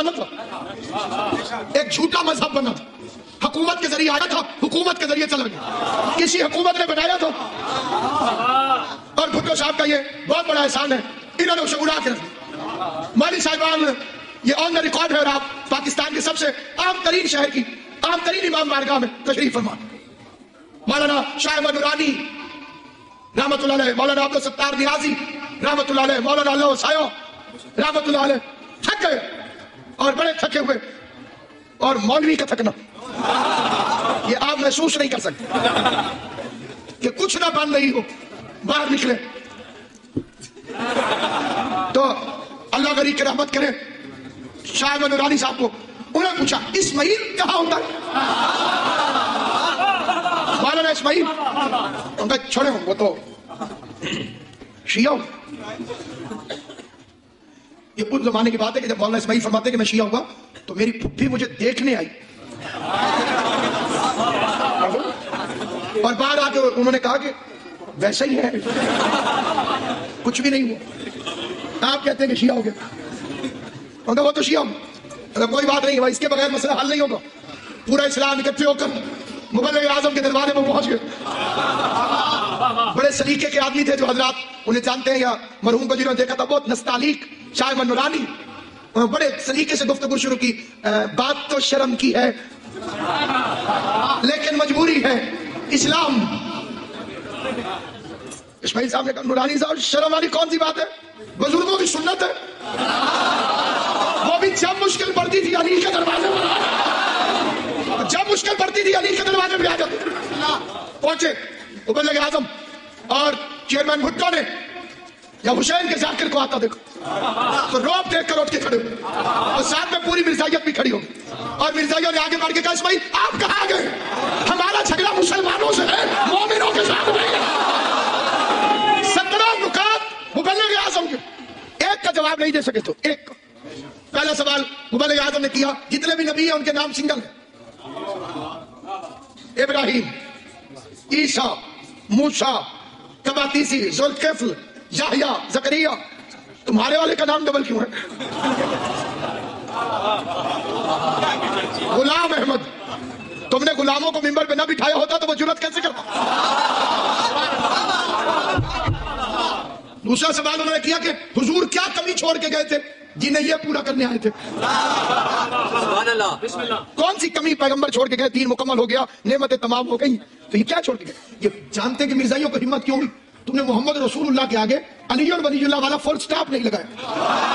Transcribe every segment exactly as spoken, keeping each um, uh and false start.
غلط تھا، ایک جھوٹا مذہب بنا تھا، حکومت کے ذریعے آیا تھا، حکومت کے ذریعے چلا گیا، کسی حکومت نے بنایا تھا۔ اور بھٹو صاحب کا یہ بہت بڑا احسان ہے، انہوں نے اسے اڑا کے رکھا۔ مولوی صاحبان یہ آن دا ریکارڈ ہے، اور آپ پاکستان کے سب سے عام ترین شہر کی عام ترین امام بارگاہ میں تشریف فرما، مولانا شاہ احمد نورانی رحمت اللہ علیہ، مولانا عبد الستار نیازی رحمت اللہ علیہ، مولانا اللہ وسایو رحمت اللہ علیہ تھک گئے، اور بڑے تھکے ہوئے، اور مولوی کا تھکنا یہ آپ محسوس نہیں کر سکتے کہ کچھ نہ بن رہی ہو، باہر نکلے تو اللہ غریب کی رحمت کرے شاہ احمد نورانی صاحب کو، انہوں نے پوچھا اسماعیل کہاں ہوتا ہے؟ مولانا اسماعیل ان کا چھوڑے ہوں وہ تو شیعہ ہوں۔ یہ اس زمانے کی بات ہے کہ جب مولانا اسماعیل فرماتے کہ میں شیعہ ہوا تو میری پھپھی مجھے دیکھنے آئی، اور باہر آ کے انہوں نے کہا کہ ویسا ہی ہے، کچھ بھی نہیں ہوا، آپ کہتے ہیں کہ شیعہ ہو گیا، انہوں نے وہ تو شیعہ ہوں، کوئی بات نہیں ہے، اس کے بغیر مسئلہ حل نہیں ہوگا۔ پورا اسلام اکٹھے ہو کر مبلغ اعظم کے دروازے میں پہنچ گئے، بڑے سلیقے کے آدمی تھے جو حضرات انہیں جانتے ہیں یا مرحوم کو جنہوں نے دیکھا تھا، بہت نستعلیق شاہ احمد نورانی، بڑے سلیقے سے گفتگو شروع کی، بات تو شرم کی ہے لیکن مجبوری ہے، اسلام۔ اسماعیل صاحب نے کہا نورانی صاحب شرم والی کون سی بات ہے، بزرگوں کی سنت ہے، وہ بھی جب مشکل پڑتی تھی علی کے دروازے پر، جب مشکل پڑتی تھی علی کے دروازے پہ آ جاتے پہنچے مبلغ اعظم، اور چیئرمین بھٹو نے یا حسین کے ذاکر کو آتا دیکھو تو روب دیکھ کر اٹھ کے کھڑے ہوئے، اور ساتھ میں پوری مرزائیت بھی کھڑی ہوگی، اور مرزائیوں نے آگے بڑھ کے کہا اسماعیل آپ کہاں گئے، ہمارا جھگڑا مسلمانوں سے ہے، مومنوں کے ساتھ نہیں ہے۔ سترہ نکات مبلغ اعظم کے، ایک کا جواب نہیں دے سکے تو ایک کا۔ پہلا سوال مبلغ اعظم نے کیا جتنے بھی نبی ہیں ان کے نام سنگل ہیں، ابراہیم، عیسیٰ، موسیٰ، قباطیسی، ذوالکفل، یحییٰ، زکریا، تمہارے والے کا نام ڈبل کیوں ہے؟ غلام احمد، تم نے غلاموں کو ممبر پہ نہ بٹھایا ہوتا تو وہ جرات کیسے کرتا؟ دوسرا سوال انہوں نے کیا کہ حضور کیا کمی چھوڑ کے گئے تھے جنہیں یہ پورا کرنے آئے تھے؟ کون سی کمی پیغمبر چھوڑ کے گئے؟ دین مکمل ہو گیا، نعمتیں تمام ہو گئی، تو یہ کیا چھوڑ کے گئے؟ یہ جانتے کہ مرزائیوں کو ہمت کیوں ہوئی؟ تم نے محمد رسول اللہ کے آگے علی اور ولی اللہ والا فل سٹاپ نہیں لگایا۔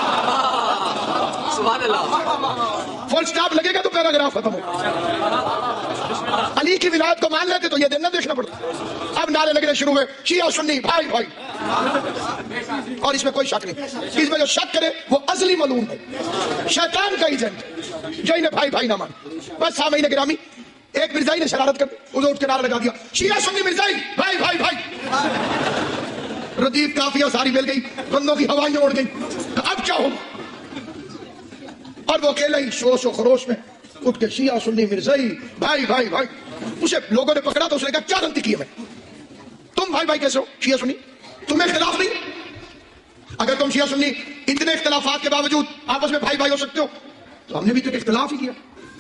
فل سٹاپ لگے گا تو پیراگراف ختم ہوگا۔ علی کی ولایت کو مان لیتے تو یہ دن نہ دیکھنا پڑتا۔ اب نعرے لگنے شروع ہوئے شیعہ سنی بھائی بھائی، اور اس میں کوئی شک نہیں، اس میں جو شک کرے وہ ازلی معلوم ہے، شیطان کا ایجنٹ جو انہیں بھائی بھائی نہ مانے۔ بس سامعین گرامی، ایک مرزائی نے شرارت کر ادھر اٹھ کے نعرہ لگا دیا شیعہ سنی مرزائی بھائی بھائی بھائی، ردیف کافیہ ساری مل گئی، بندوں کی ہوائیں اڑ گئی، اب کیا ہو؟ اور وہ اکیلا ہی شوش و خروش میں اٹھ کے شیعہ سنی مرزائی بھائی بھائی بھائی، اسے لوگوں نے پکڑا تو اس نے کہا کیا غلطی کی ہے میں؟ تم بھائی بھائی کیسے ہو شیعہ سنی؟ تمہیں اختلاف نہیں؟ اگر تم شیعہ سنی اتنے اختلافات کے باوجود آپس میں بھائی بھائی ہو سکتے ہو تو ہم نے بھی تو اختلاف ہی کیا،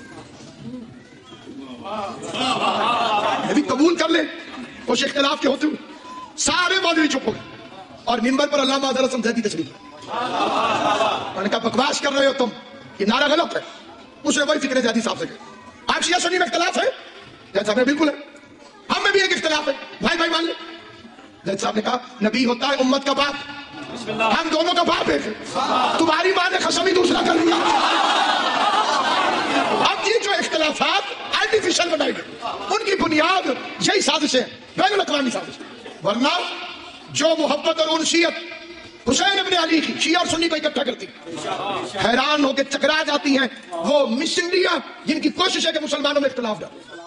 بھی قبول کر لیں اس اختلاف کے ہوتے ہوئے۔ سارے مولوی چپ ہو گئے، اور منبر پر علامہ حضرت سمجھتی تشریف میں نے کہا بکواس کر رہے ہو تم، یہ نعرہ غلط ہے۔ اس نے وہی فکر زیادی صاحب سے کہا آپ شیعہ سنی میں اختلاف ہے؟ جج صاحب نے بالکل ہے، ہم میں بھی ایک اختلاف ہے، بھائی بھائی مان لیں۔ جج صاحب نے کہا نبی ہوتا ہے امت کا باپ، ہم دونوں کا باپ ہے، تمہاری ماں نے قسم ہی دوسرا کر لیا۔ اب یہ جو اختلافات آرٹیفیشل بنائی گئی ان کی بنیاد یہی سازشیں بین الاقوامی سازشیں، ورنہ جو محبت اور انسیت حسین ابن علی کی شیعہ اور سنی کو اکٹھا کرتی حیران ہو کے چکرا جاتی ہیں وہ مشنریاں جن کی کوشش ہے کہ مسلمانوں میں اختلاف ڈالیں۔